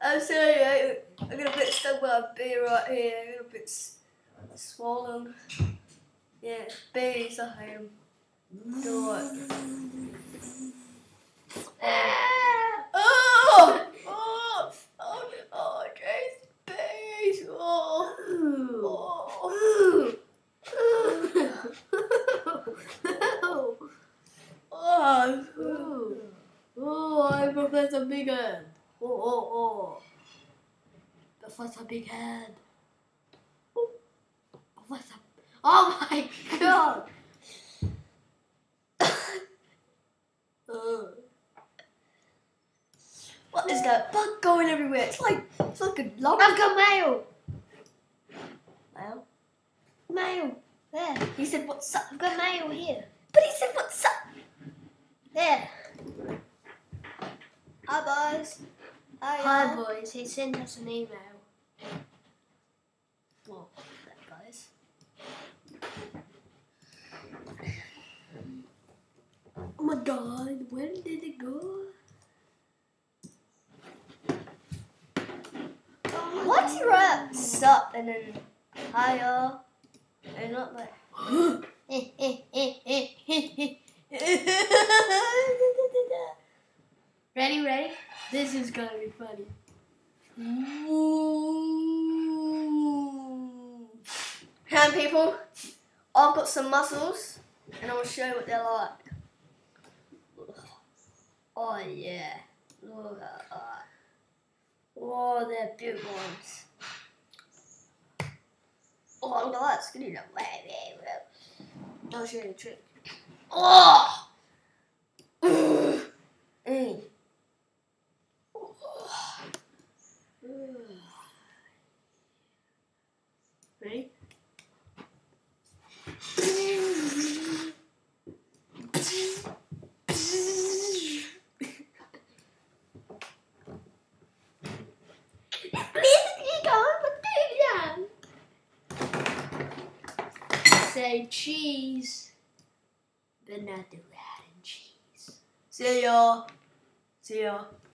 I'm sorry, I got a bit stuck with a beer right here. I got a bit swollen. Yeah, bees I hate them. Do what? Oh, Jace, bees. I'm Professor Big Head. Professor Big Head. Professor. Oh my God. What is that bug going everywhere? It's like a lump. I've got mail. Mail? Mail. There. He said, "What's up?" I've got mail here. But he said, "What's up?" There. Hi, boys. Hi, boys. He sent us an email. Well, that guys. Oh my God, where did it go? Why do you write sup and then hiya and not like Ready? This is gonna be funny. Hand people, I've got some muscles and I'll show you what they're like. Oh yeah, look at that. Oh, they're big ones. Oh, look at that skinny one. I'll show you a trick. Oh! Ready? Say cheese, but not the rat and cheese. See ya. See ya.